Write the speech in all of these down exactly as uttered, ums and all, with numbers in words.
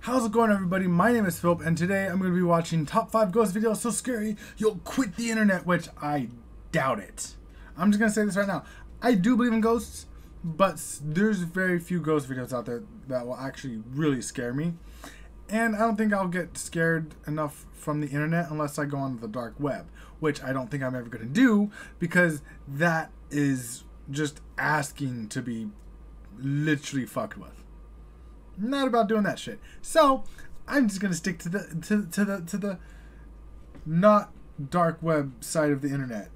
How's it going, everybody? My name is Philip, and today I'm going to be watching top five ghost videos so scary you'll quit the internet, which I doubt it. I'm just going to say this right now. I do believe in ghosts, but there's very few ghost videos out there that will actually really scare me. And I don't think I'll get scared enough from the internet unless I go on the dark web, which I don't think I'm ever going to do, because that is just asking to be literally fucked with. Not about doing that shit. So I'm just gonna stick to the to to the to the not dark web side of the internet.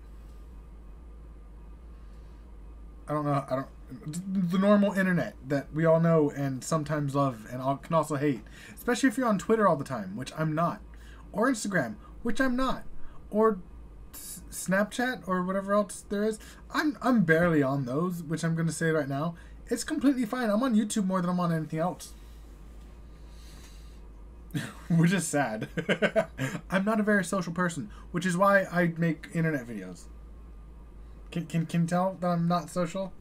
I don't know. I don't the normal internet that we all know and sometimes love and all, can also hate, especially if you're on Twitter all the time, which I'm not, or Instagram, which I'm not, or Snapchat or whatever else there is. I'm I'm barely on those, which I'm gonna say right now. It's completely fine. I'm on YouTube more than I'm on anything else. Which is sad. I'm not a very social person, which is why I make internet videos. Can can can you tell that I'm not social?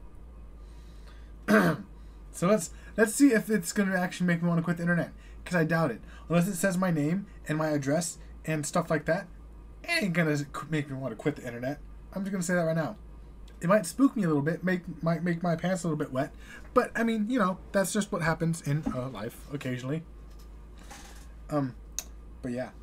So let's let's see if it's gonna actually make me want to quit the internet. Because I doubt it. Unless it says my name and my address and stuff like that, it ain't gonna make me want to quit the internet. I'm just gonna say that right now. It might spook me a little bit, make might make my pants a little bit wet, but I mean, you know, that's just what happens in uh, life occasionally. Um, but yeah,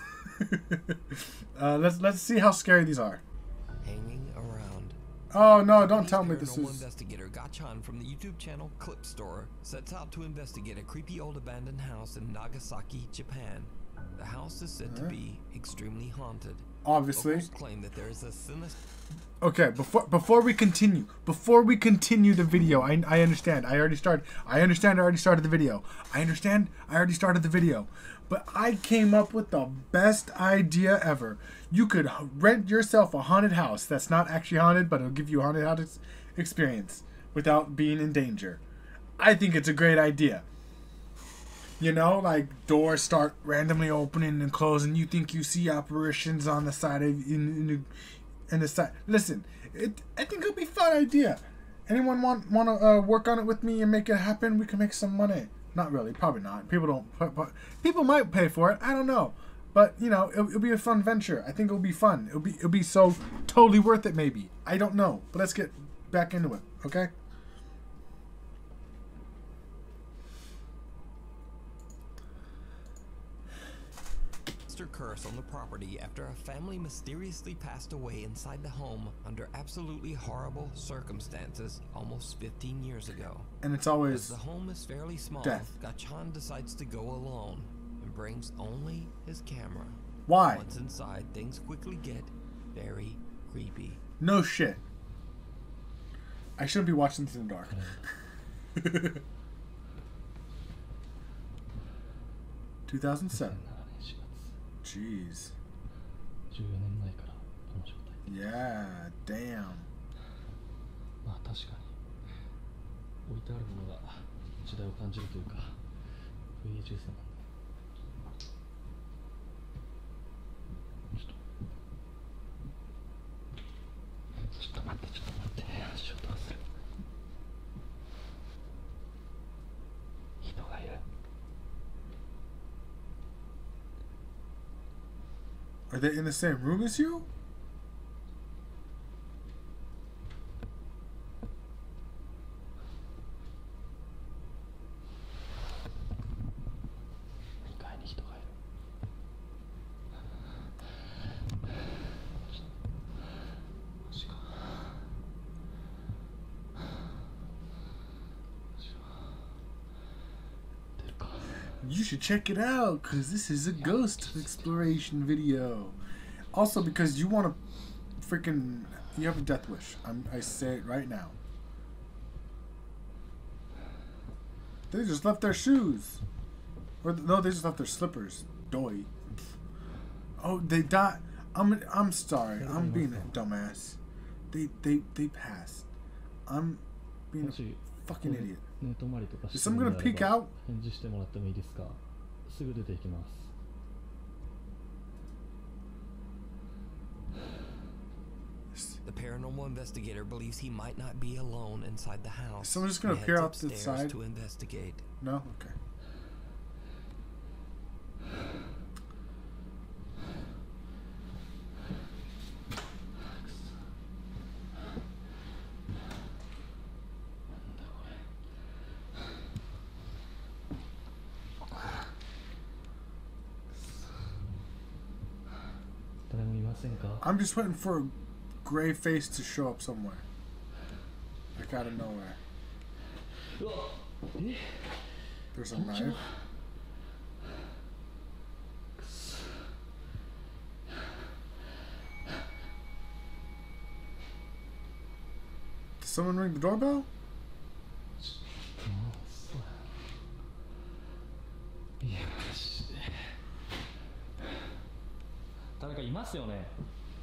uh, let's let's see how scary these are. Hanging around. Oh no! Don't tell me this is. Investigator Gachan from the YouTube channel Clip Store sets out to investigate a creepy old abandoned house in Nagasaki, Japan. The house is said uh-huh. to be extremely haunted. Obviously. Locals claim that there is a sinister. Okay, before before we continue, before we continue the video, I I understand. I already started. I understand. I already started the video. I understand. I already started the video. But I came up with the best idea ever. You could rent yourself a haunted house that's not actually haunted, but it'll give you a haunted house experience without being in danger. I think it's a great idea. You know, like doors start randomly opening and closing. You think you see apparitions on the side of in, in the in the side. Listen, it I think it'll be a fun idea. Anyone want want to uh, work on it with me and make it happen? We can make some money. Not really, probably not. People don't. People might pay for it. I don't know, but you know, it'll, it'll be a fun venture. I think it'll be fun. It'll be it'll be so totally worth it. Maybe I don't know, but let's get back into it. Okay. Curse on the property after a family mysteriously passed away inside the home under absolutely horrible circumstances almost fifteen years ago. And it's always As the home is fairly small, death. Gachan decides to go alone and brings only his camera. Why? Once inside, things quickly get very creepy. No shit. I shouldn't be watching this in the dark. two thousand seven. Jeez. Yeah, damn. まあ確かに置いてあるものが時代を感じるというか ブイエイチエス なんでちょっとちょっと待ってちょっと待って足音がする人がいる Are they in the same room as you? You should check it out, because this is a ghost exploration video. Also, because you want to freaking... You have a death wish. I'm, I say it right now. They just left their shoes. Or no, they just left their slippers. Doy. Oh, they died. I'm, I'm sorry. I'm being a dumbass. They, they, they passed. I'm being a fucking idiot. Is someone gonna peek out? The paranormal investigator believes he might not be alone inside the house. Is someone just gonna appear out to the side to investigate. No? Okay. せんか？ I'm just waiting for a gray face to show up somewhere. Like out of nowhere. うわえ There's a knife. くそ Did someone ring the doorbell? いやマジで誰かいますよね。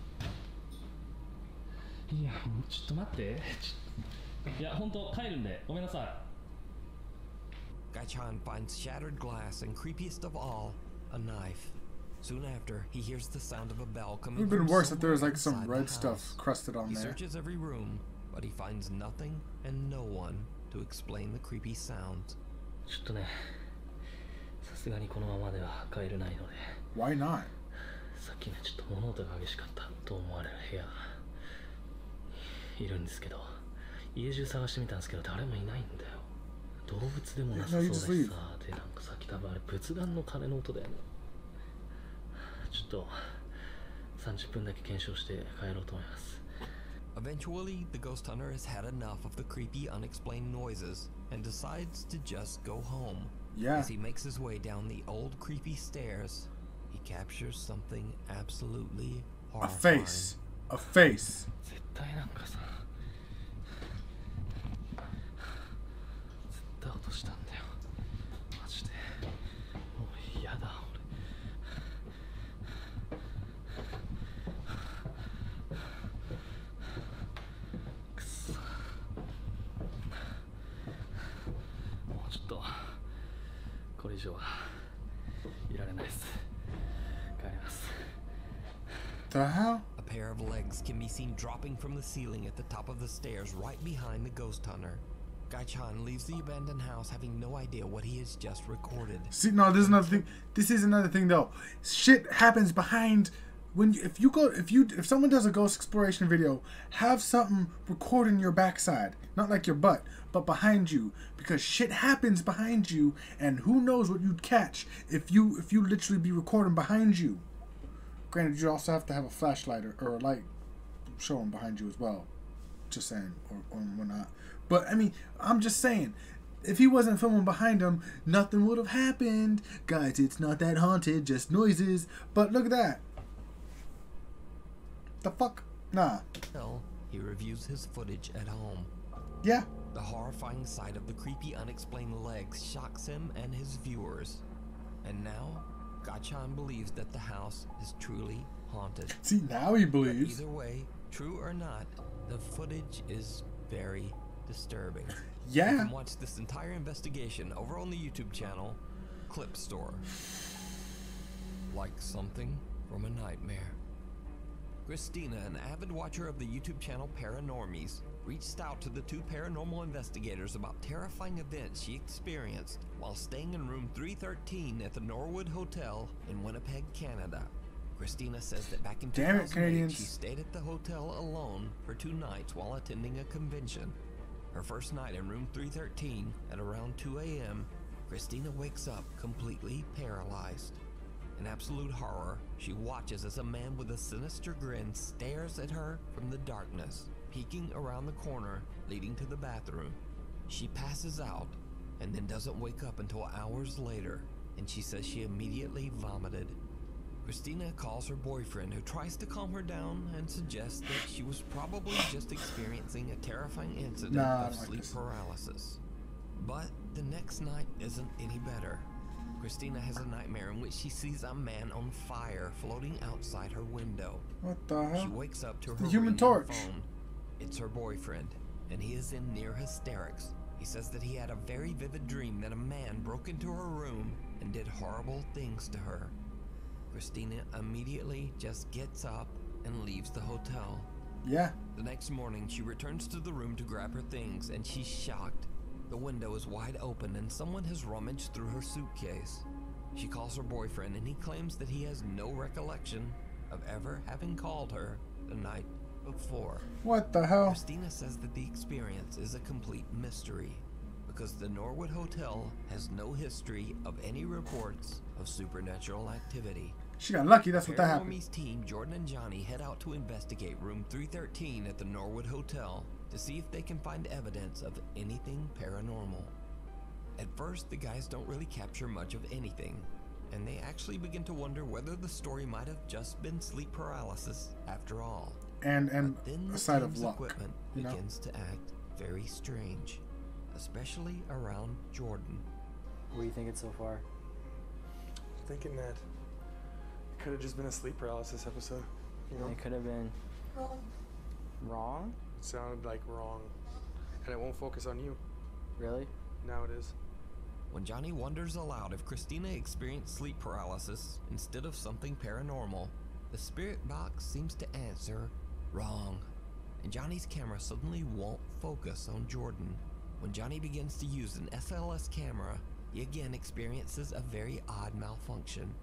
いやもうちょっと待ってちょいや本当帰るんでごめんなさい。 Gaichan finds shattered glass and, creepiest of all, a knife. Soon after, he hears the sound of a bell It coming would have been from worse if there was somewhere like some inside red the stuff house. crusted on He there. searches every room, but he finds nothing and no one to explain the creepy sounds. ちょっとねさすがにこのままでは帰れないので Why not? さっきねちょっと物音が激しかったと思われる部屋いるんですけど家中探してみたんですけど誰もいないんだよ。動物でもなさそうだしさでなんかさっき多分あれ仏壇の鐘の音だよね。ちょっとさんじゅっぷんだけ検証して帰ろうと思います。 Eventually, the ghost hunter has had enough of the creepy, unexplained noises and decides to just go home. Yeah. As he makes his way down the old creepy stairs, he captures something absolutely A horrifying. face. A face. 絶対なんかさ絶対落としたんだよマジでもう嫌だ俺くそもうちょっとこれ以上はいられないです帰ります。 The hell? A pair of legs can be seen dropping from the ceiling at the top of the stairs right behind the ghost hunter. Gaichan leaves the abandoned house having no idea what he has just recorded. See, no, this is another thing. This is another thing, though. Shit happens behind when you, if you go if you if someone does a ghost exploration video, have something recording your backside, not like your butt, but behind you, because shit happens behind you, and who knows what you'd catch if you if you literally be recording behind you. Granted, you also have to have a flashlight or, or a light showing behind you as well. Just saying, or or whatnot. But I mean, I'm just saying. If he wasn't filming behind him, nothing would have happened. Guys, it's not that haunted, just noises. But look at that. The fuck? Nah. Well, he reviews his footage at home. Yeah. The horrifying sight of the creepy, unexplained legs shocks him and his viewers. And now, Gaichan believes that the house is truly haunted. See, now he But believes. either way, true or not, the footage is very disturbing. You Yeah. can watch this entire investigation over on the YouTube channel, Clip Store. Like something from a nightmare. Christina, an avid watcher of the YouTube channel Paranormies, reached out to the two paranormal investigators about terrifying events she experienced while staying in room three thirteen at the Norwood Hotel in Winnipeg, Canada. Christina says that back in Damn it, two thousand eight, Canadians. she stayed at the hotel alone for two nights while attending a convention. Her first night in room three thirteen at around two A M, Christina wakes up completely paralyzed. In absolute horror, she watches as a man with a sinister grin stares at her from the darkness, peeking around the corner leading to the bathroom. She passes out and then doesn't wake up until hours later, and she says she immediately vomited. Christina calls her boyfriend, who tries to calm her down and suggests that she was probably just experiencing a terrifying incident Nah, I of don't like sleep this. paralysis. But the next night isn't any better. Christina has a nightmare in which she sees a man on fire floating outside her window. What the She hell? wakes up to her The Human ringing Torch. phone. It's her boyfriend, and he is in near hysterics. He says that he had a very vivid dream that a man broke into her room and did horrible things to her. Christina immediately just gets up and leaves the hotel. Yeah. The next morning, she returns to the room to grab her things, and she's shocked. The window is wide open and someone has rummaged through her suitcase. She calls her boyfriend and he claims that he has no recollection of ever having called her the night before. What the hell? Christina says that the experience is a complete mystery because the Norwood Hotel has no history of any reports of supernatural activity. She got lucky. That's what that happened. Paranormies team Jordan and Johnny head out to investigate room three thirteen at the Norwood Hotel to see if they can find evidence of anything paranormal. At first, the guys don't really capture much of anything, and they actually begin to wonder whether the story might have just been sleep paralysis after all. And and But then the a side of team's luck. equipment You know? begins to act very strange, especially around Jordan. What do you think it's so far? Thinking that it could have just been a sleep paralysis episode. You know, It could have been wrong. it sounded like wrong, and it won't focus on you. Really? Now it is. When Johnny wonders aloud if Christina experienced sleep paralysis instead of something paranormal, the spirit box seems to answer wrong, and Johnny's camera suddenly won't focus on Jordan. When Johnny begins to use an S L S camera, he again experiences a very odd malfunction.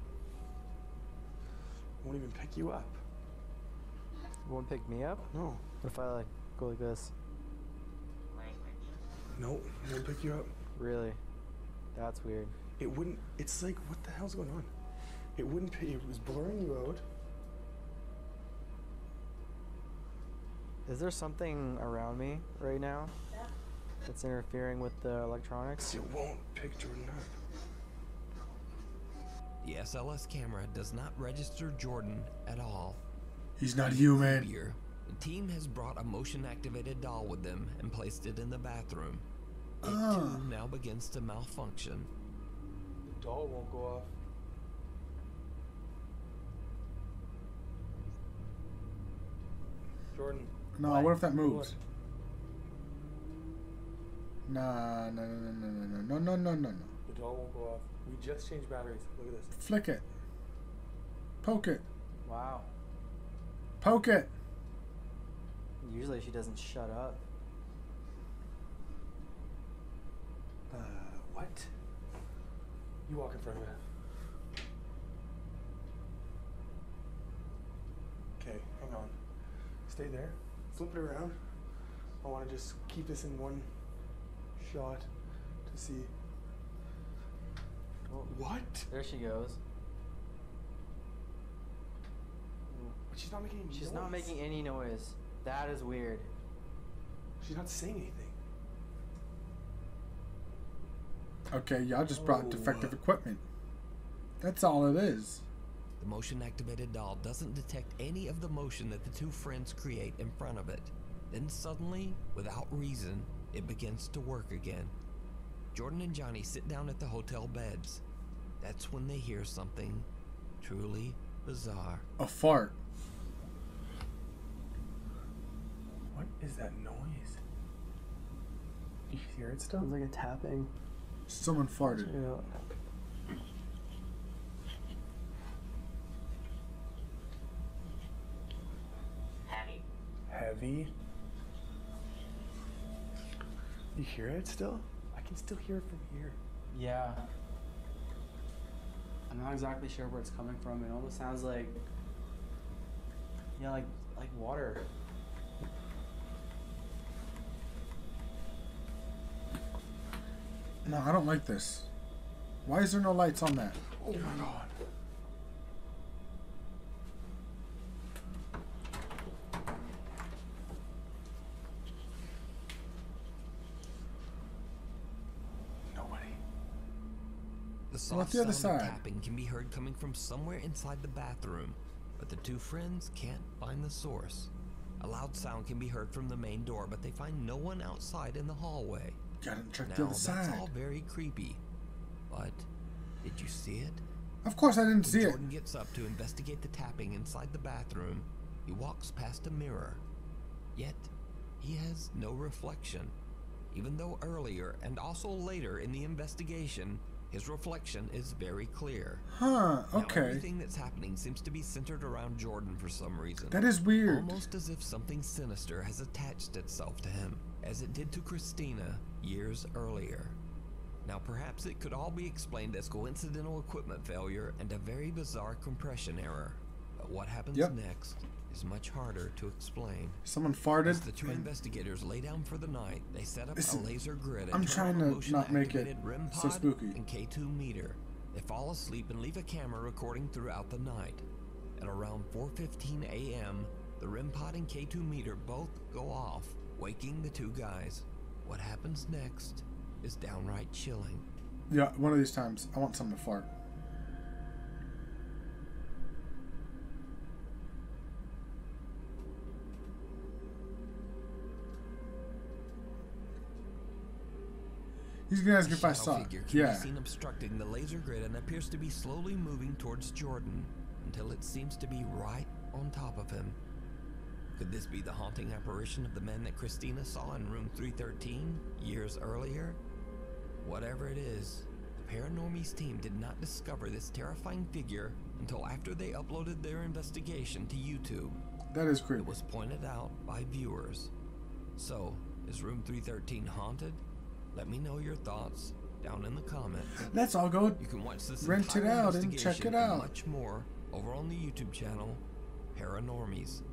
Won't even pick you up. You won't pick me up? No, What if I like go like this? no, it won't pick you up. Really? That's weird. It wouldn't. It's like, what the hell's going on? It wouldn't pick. It was blurring you out. Is there something around me right now that's interfering with the electronics? It won't pick Jordan up. The S L S camera does not register Jordan at all. He's not human. Here, the team has brought a motion-activated doll with them and placed it in the bathroom. It Ah. too now begins to malfunction. The doll won't go off. Jordan. No, Why? what if that moves? What? Nah, no, no, no, no, no, no, no, no, no, no. The doll won't go off. We just changed batteries. Look at this. Flick it. Poke it. Wow. Poke it. Usually she doesn't shut up. Uh, what? You walk in front of it. Okay, hang on. Stay there. Flip it around. I want to just keep this in one shot to see. Oh, What? there she goes. But she's not making any She's noise. not making any noise. That is weird. She's not saying anything. Okay, y'all just brought Oh. defective equipment. That's all it is. The motion-activated doll doesn't detect any of the motion that the two friends create in front of it. Then suddenly, without reason, it begins to work again. Jordan and Johnny sit down at the hotel beds. That's when they hear something truly bizarre. A fart. What is that noise? You hear it still? Sounds like a tapping. Someone farted. Yeah. Heavy. Heavy. You hear it still? I can still hear it from here. Yeah. I'm not exactly sure where it's coming from. It almost sounds like, yeah, like like water. No, I don't like this. Why is there no lights on that? Oh my god. Nobody. The Well, soft the other sound of side. tapping can be heard coming from somewhere inside the bathroom, but the two friends can't find the source. A loud sound can be heard from the main door, but they find no one outside in the hallway. Gotta check Now, the other that's side. all very creepy, but did you see it? Of course I didn't When see it. Jordan gets up to investigate the tapping inside the bathroom, he walks past a mirror. Yet, he has no reflection, even though earlier and also later in the investigation, his reflection is very clear. Huh, Now, okay. everything that's happening seems to be centered around Jordan for some reason. That is weird. Almost as if something sinister has attached itself to him, as it did to Christina years earlier. Now, perhaps it could all be explained as coincidental equipment failure and a very bizarre compression error. But what happens Yep. next is much harder to explain. Someone farted. As the two investigators lay down for the night, they set up Listen, a laser grid and I'm turn trying on a to not make it motion-activated REM so pod spooky. and K two meter. They fall asleep and leave a camera recording throughout the night. At around four fifteen a m, the R E M pod and K two meter both go off, waking the two guys. What happens next is downright chilling. Yeah, one of these times, I want something to fart. He's gonna ask if I saw it. Figure can Yeah. be seen obstructing the laser grid and appears to be slowly moving towards Jordan until it seems to be right on top of him. Could this be the haunting apparition of the man that Christina saw in room three thirteen years earlier? Whatever it is, the Paranormies team did not discover this terrifying figure until after they uploaded their investigation to YouTube. That is creepy. It was pointed out by viewers. So, is room three thirteen haunted? Let me know your thoughts down in the comments. Let's all go You can watch this rent it entire out and check investigation it out. and much more over on the YouTube channel Paranormies.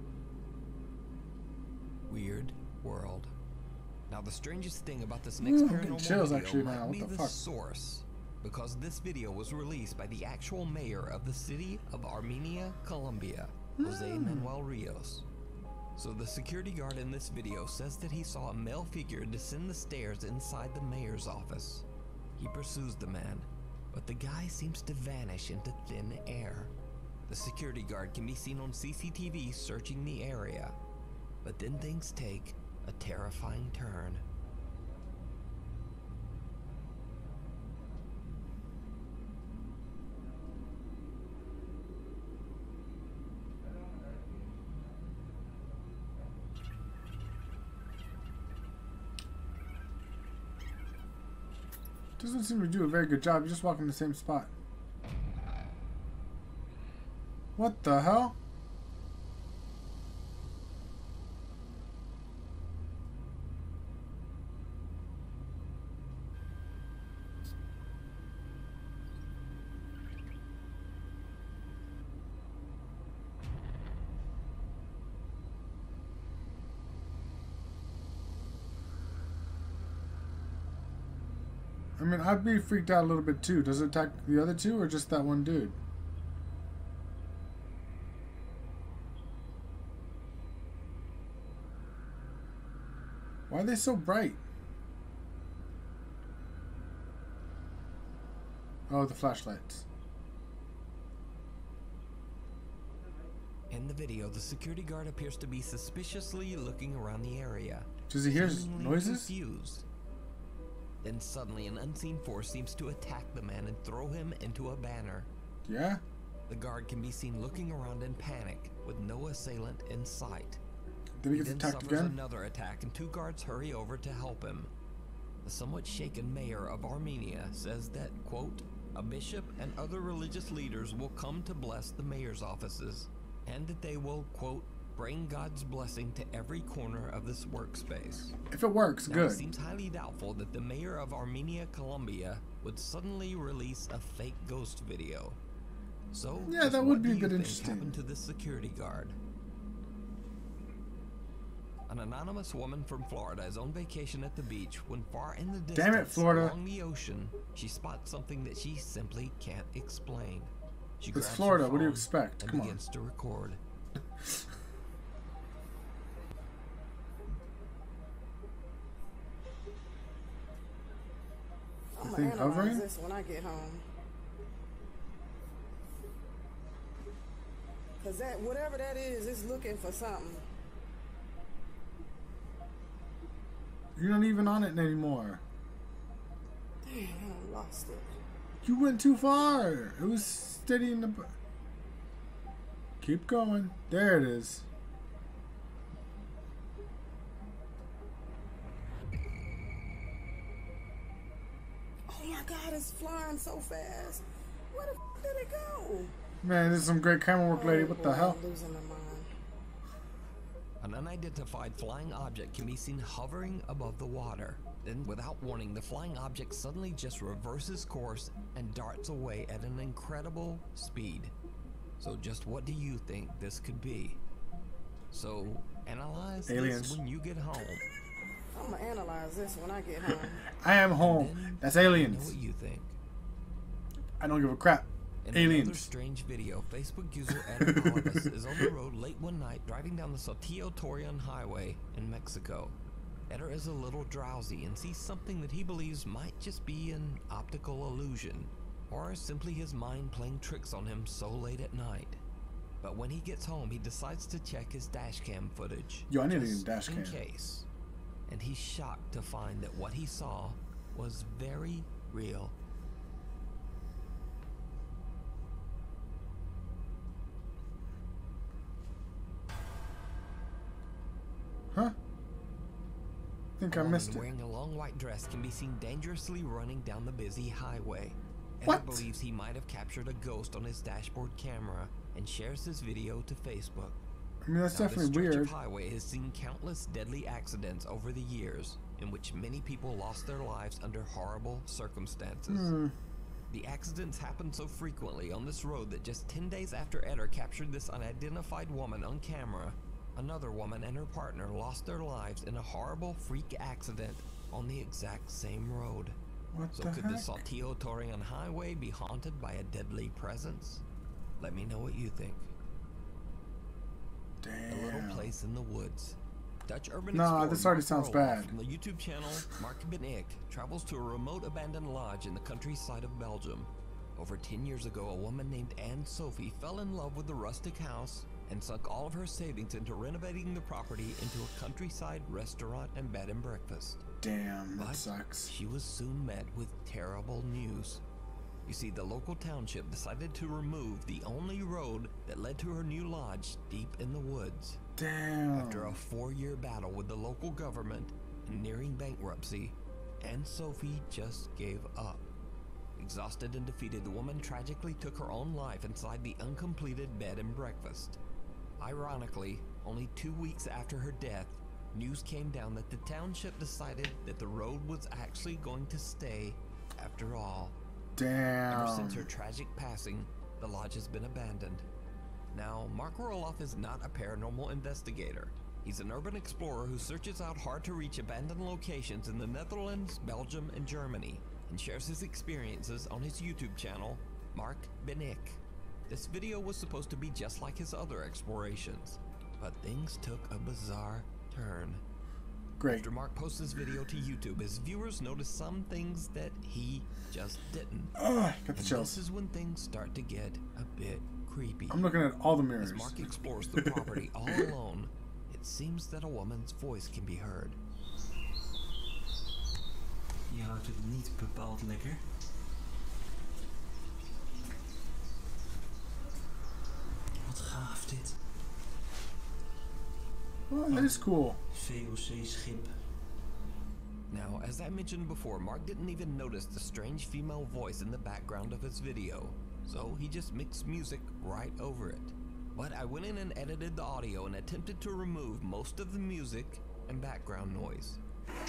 Weird World. Now the strangest thing about this next Ooh, I'm getting paranormal chills video actually might now. What be the the fuck? source, because this video was released by the actual mayor of the city of Armenia, Colombia, Jose Hmm. Manuel Rios. So the security guard in this video says that he saw a male figure descend the stairs inside the mayor's office. He pursues the man, but the guy seems to vanish into thin air. The security guard can be seen on C C T V searching the area, but then things take a terrifying turn. Doesn't seem to do a very good job. You just walk in the same spot. What the hell? I mean, I'd be freaked out a little bit too. Does it attack the other two or just that one dude? Why are they so bright? Oh, the flashlights. In the video, the security guard appears to be suspiciously looking around the area. Does he hear seemingly noises? Confused. Then suddenly an unseen force seems to attack the man and throw him into a banner. Yeah? The guard can be seen looking around in panic with no assailant in sight. Did he He get then attacked suffers again? another attack and two guards hurry over to help him. The somewhat shaken mayor of Armenia says that, quote, a bishop and other religious leaders will come to bless the mayor's offices, and that they will, quote, bring God's blessing to every corner of this workspace. If it works, Now, good. it seems highly doubtful that the mayor of Armenia, Colombia would suddenly release a fake ghost video. So, Yeah, just that what would be do a you bit think interesting. happened to this security guard? An anonymous woman from Florida is on vacation at the beach when far in the distance Damn it, Florida. along the ocean, she spots something that she simply can't explain. She It's grabs her Florida, what do you phone expect? and Come on. begins to record. I'm thing gonna analyze hovering? this when I get home. Cause that whatever that is, is looking for something. You're not even on it anymore. Damn, I lost it. You went too far. It was steady in the... bu- Keep going. There it is. Oh my God, it's flying so fast. Where the f did it go? Man, this is some great camera work, lady. Oh, What boy, the hell? I'm losing my mind. An unidentified flying object can be seen hovering above the water. Then, without warning, the flying object suddenly just reverses course and darts away at an incredible speed. So just what do you think this could be? So, analyze Aliens. this when you get home. I'm gonna analyze this when I get home. I am home. Then That's let me know aliens. what you think. I don't give a crap. In another Aliens. strange video, Facebook user Eder Alvis is on the road late one night driving down the Saltillo Torreon Highway in Mexico. Eder is a little drowsy and sees something that he believes might just be an optical illusion, or simply his mind playing tricks on him so late at night. But when he gets home, he decides to check his dashcam footage, Yo, I need a just dash in cam. case. And he's shocked to find that what he saw was very real. Huh? Think I A woman missed it. wearing a long white dress can be seen dangerously running down the busy highway. What? Eder believes he might have captured a ghost on his dashboard camera and shares his video to Facebook. I mean, that's Now, this definitely stretch weird. of highway has seen countless deadly accidents over the years, in which many people lost their lives under horrible circumstances. Hmm. The accidents happen so frequently on this road that just ten days after Eder captured this unidentified woman on camera, another woman and her partner lost their lives in a horrible freak accident on the exact same road. What So the could the heck? Saltillo Torreon Highway be haunted by a deadly presence? Let me know what you think. A little Damn. place in the woods. Dutch urban Nah, explorer this already Mark sounds Roloff bad. From the YouTube channel Mark Ben Ik travels to a remote abandoned lodge in the countryside of Belgium. Over ten years ago, a woman named Anne Sophie fell in love with the rustic house and sunk all of her savings into renovating the property into a countryside restaurant and bed and breakfast. Damn, that But sucks. she was soon met with terrible news. You see, the local township decided to remove the only road that led to her new lodge deep in the woods. Damn. After a four-year battle with the local government and nearing bankruptcy, Anne Sophie just gave up. Exhausted and defeated, the woman tragically took her own life inside the uncompleted bed and breakfast. Ironically, only two weeks after her death, news came down that the township decided that the road was actually going to stay after all. Ever since her Damn. tragic passing, the lodge has been abandoned. Now, Mark Roloff is not a paranormal investigator. He's an urban explorer who searches out hard-to-reach abandoned locations in the Netherlands, Belgium, and Germany, and shares his experiences on his YouTube channel, Mark Ben Ik. This video was supposed to be just like his other explorations, but things took a bizarre turn. Great. After Mark posts this video to YouTube, his viewers noticed some things that he just didn't. Ugh, got the And chills. this is when things start to get a bit creepy. I'm looking at all the mirrors. As Mark explores the property all alone, it seems that a woman's voice can be heard. Je houdt het niet bepaald lekker. Wat gaaf dit. Oh, that is cool. V O C-schip. Now, as I mentioned before, Mark didn't even notice the strange female voice in the background of his video, so he just mixed music right over it. But I went in and edited the audio and attempted to remove most of the music and background noise.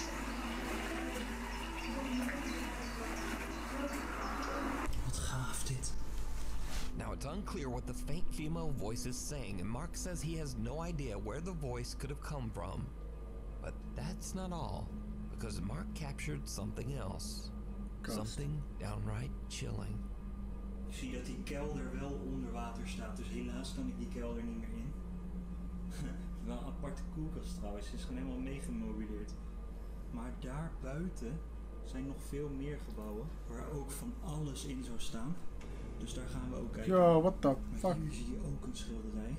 Wat gaaf dit. Now, it's unclear what the faint female voice is saying, and Mark says he has no idea where the voice could have come from. But that's not all, because Mark captured something else. Ghost. Something downright chilling. Ik zie dat die kelder wel onder water staat, dus helaas kan ik die kelder niet meer in. Wel een aparte koelkast trouwens, ze is gewoon helemaal meegemobileerd. Maar daar buiten zijn nog veel meer gebouwen waar ook van alles in zou staan. Dus daar gaan we ook kijken. Yo, what the Maar fuck? hier zie je ook een schilderij.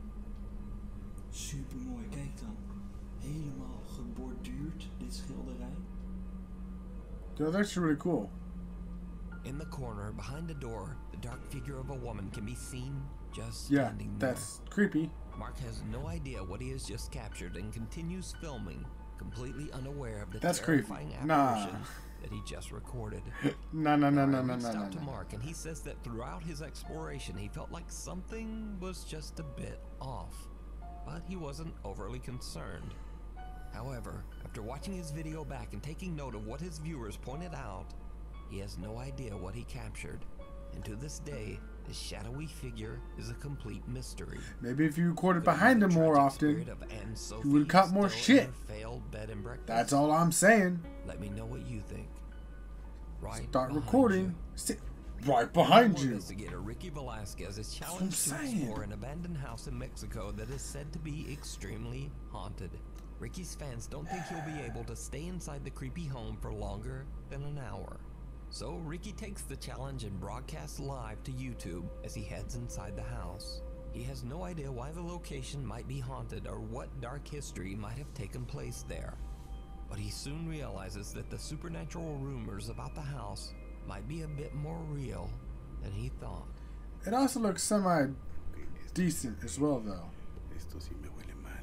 Super mooi, kijk dan. Helemaal geborduurd, dit schilderij. Yo, that's really cool. In the corner, behind the door, the dark figure of a woman can be seen just Yeah, standing there. that's creepy. Mark has no idea what he has just captured and continues filming, completely unaware of the That's creepy. terrifying Nah. apparition that he just recorded. No, no, no, I no, no, reached no, out no, to no. Mark, and he says that throughout his exploration, he felt like something was just a bit off, but he wasn't overly concerned. However, after watching his video back and taking note of what his viewers pointed out, he has no idea what he captured, and to this day, this shadowy figure is a complete mystery. Maybe if you recorded Could it be behind the him more tragic often, spirit of Anne Sophie would've caught more still in shit. her failed bed and breakfast? that's all I'm saying. Let me know what you think. Right Start behind recording. you. Sit. right behind you. Investigator Ricky Velasquez is what I'm challenged to saying. explore an abandoned house in Mexico that is said to be extremely haunted. Ricky's fans don't think he'll be able to stay inside the creepy home for longer than an hour. So Ricky takes the challenge and broadcasts live to YouTube as he heads inside the house. He has no idea why the location might be haunted or what dark history might have taken place there. But he soon realizes that the supernatural rumors about the house might be a bit more real than he thought. It also looks semi decent as well, though. Esto sí me huele mal.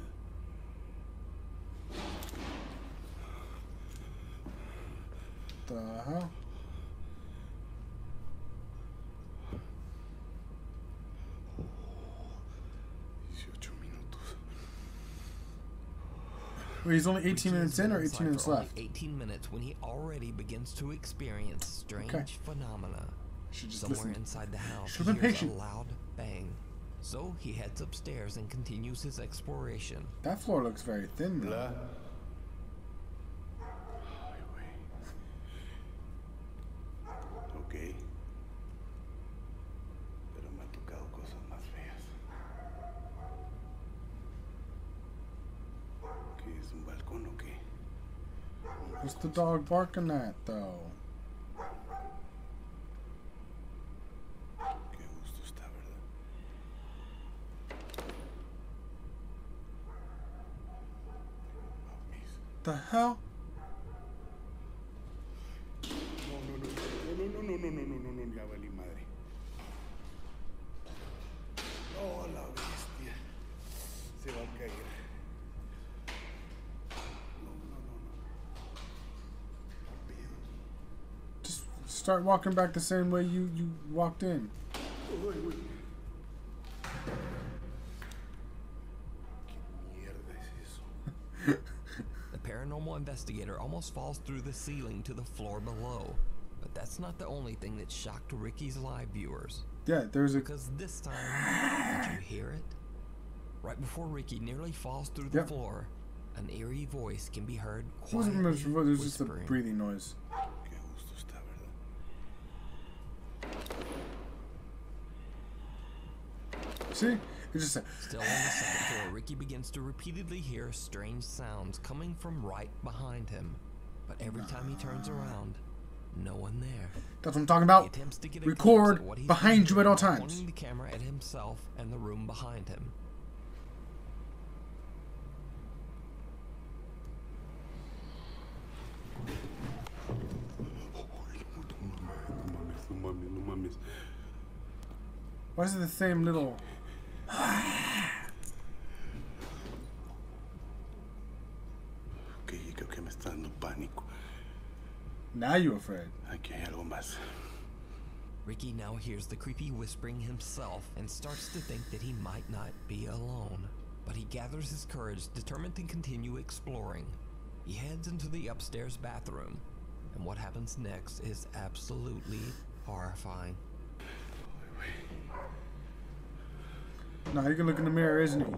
The hell? dieciocho minutos. Wait, he's only eighteen minutes in or Ricky has eighteen been minutes inside for only left? eighteen minutes when he already begins to experience strange Okay. phenomena. Should just Somewhere listen. inside the house, Should've he been hears patient. a loud bang. So he heads upstairs and continues his exploration. That floor looks very thin, though. Hola. Ay, güey. Ok. Pero me ha tocado cosas más feas. ¿Qué es un balcón o qué? What's the dog barking at, though? Qué gusto está, ¿verdad? Mames. The hell? No, no, no, no, no, no, no, no, no, no, no, ya valí madre. No, la bestia. Se va a caer. No, no, no, no. Pedo. Just start walking back the same way you, you walked in. Ay, güey. ¿Qué mierda es eso? The paranormal investigator almost falls through the ceiling to the floor below. But that's not the only thing that shocked Ricky's live viewers. Yeah, there's a... Because this time, did you hear it? Right before Ricky nearly falls through the Yep. floor, an eerie voice can be heard It wasn't quietly much, it was just a whispering. breathing noise. Qué gusto está, ¿verdad? See? It's just a... Still on the second floor, Ricky begins to repeatedly hear strange sounds coming from right behind him. But every time he turns around, no one there. That's what I'm talking He about. attempts to get a Record glimpse at what he's behind been you at all doing, times. pointing the camera at himself and the room behind him. No mames, no mames. Why is it the same little... Ok, creo que me está dando pánico. Now you're afraid. Aquí hay algo más. Ricky now hears the creepy whispering himself and starts to think that he might not be alone. But he gathers his courage, determined to continue exploring. He heads into the upstairs bathroom, and what happens next is absolutely horrifying. Now he can look in the mirror, isn't he?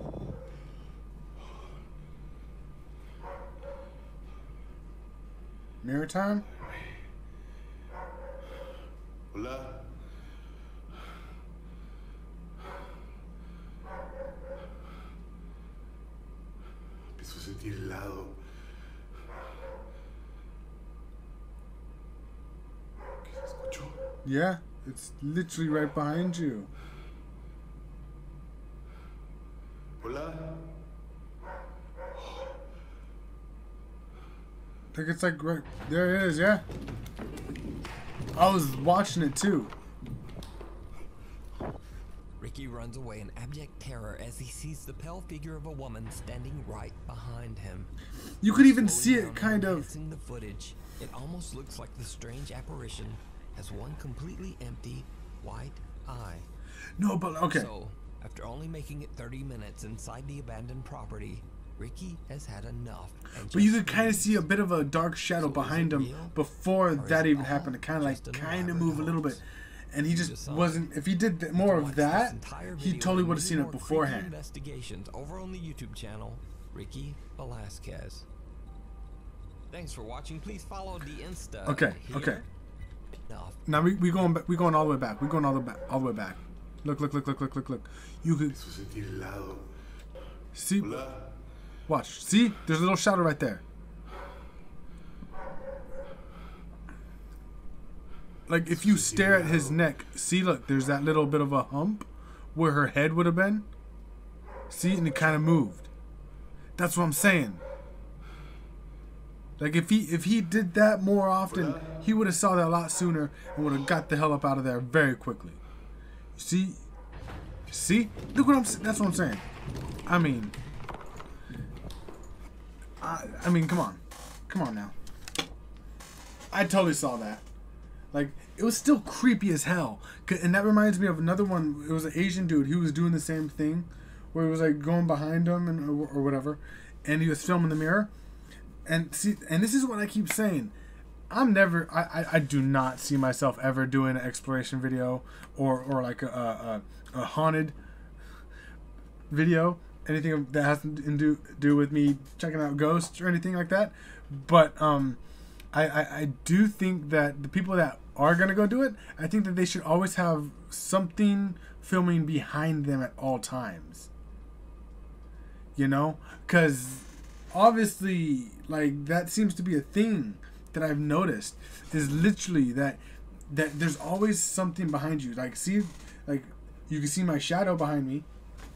Mirror time? Hola. Empiezo a sentir helado. ¿Qué se escuchó? Yeah, it's literally right behind you. Hola. I think it's like right there. It is, yeah. I was watching it too. Ricky runs away in abject terror as he sees the pale figure of a woman standing right behind him. You could even Slowing see down it and kind of. enhancing the footage, it almost looks like the strange apparition has one completely empty white eye. No, but okay. So, after only making it thirty minutes inside the abandoned property, Ricky has had enough. and But you just could kind of leaves. see a bit of a dark shadow So is behind it him real? before Or is that it even all happened. To kind of like just an kind of elaborate move a little bit, hoax? and he You just decide. wasn't. If he did th- To more watch of this that, entire he video totally and would have many seen more it creepy beforehand. Investigations over on the YouTube channel, Ricky Velasquez. Thanks for watching. Please follow the Insta. Okay, here. okay. enough. Now we we going back, we going all the way back. We going all the back, all the way back. Look, look, look, look, look, look, look. You could see. Watch. See, there's a little shadow right there. Like if you stare at his neck, see, look, there's that little bit of a hump where her head would have been. See, and it kind of moved. That's what I'm saying. Like if he if he did that more often, he would have saw that a lot sooner and would have got the hell up out of there very quickly. See, see, look what I'm. That's what I'm saying. I mean, I I mean, come on, come on now. I totally saw that. Like, it was still creepy as hell. And that reminds me of another one. It was an Asian dude. He was doing the same thing. Where he was, like, going behind him and or, or whatever. And he was filming the mirror. And see, and this is what I keep saying. I'm never... I, I, I do not see myself ever doing an exploration video. Or, or like, a, a, a haunted video. Anything that has to do, do with me checking out ghosts or anything like that. But, um... I, I, I do think that the people that are going to go do it, I think that they should always have something filming behind them at all times. You know? Because obviously, like, that seems to be a thing that I've noticed. Is literally that that there's always something behind you. Like, see, like, you can see my shadow behind me.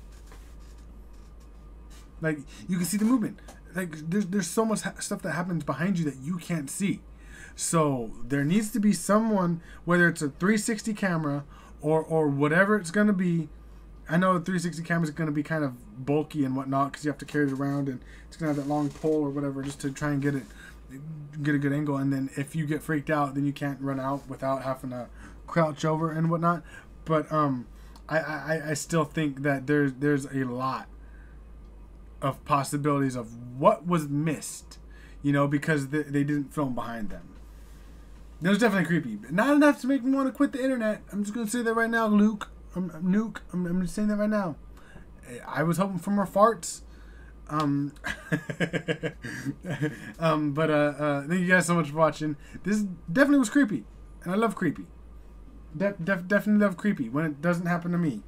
Like, you can see the movement. Like, there's, there's so much ha- stuff that happens behind you that you can't see. So there needs to be someone, whether it's a three sixty camera or, or whatever it's going to be. I know a three sixty camera is going to be kind of bulky and whatnot because you have to carry it around and it's going to have that long pole or whatever just to try and get it, get a good angle. And then if you get freaked out, then you can't run out without having to crouch over and whatnot. But um, I, I, I still think that there's, there's a lot of possibilities of what was missed, you know, because they, they didn't film behind them. It was definitely creepy, but not enough to make me want to quit the internet. I'm just gonna say that right now, Luke. I'm, I'm Nuke. I'm, I'm just saying that right now. I was hoping for more farts. Um, um, but uh, uh, thank you guys so much for watching. This definitely was creepy, and I love creepy. De- def- definitely love creepy when it doesn't happen to me.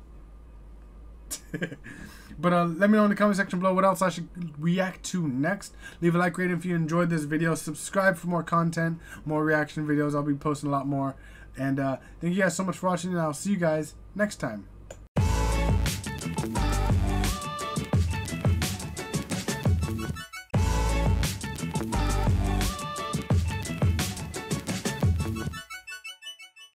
But uh, let me know in the comment section below what else I should react to next. Leave a like rating if you enjoyed this video. Subscribe for more content, more reaction videos. I'll be posting a lot more. And uh, thank you guys so much for watching, and I'll see you guys next time.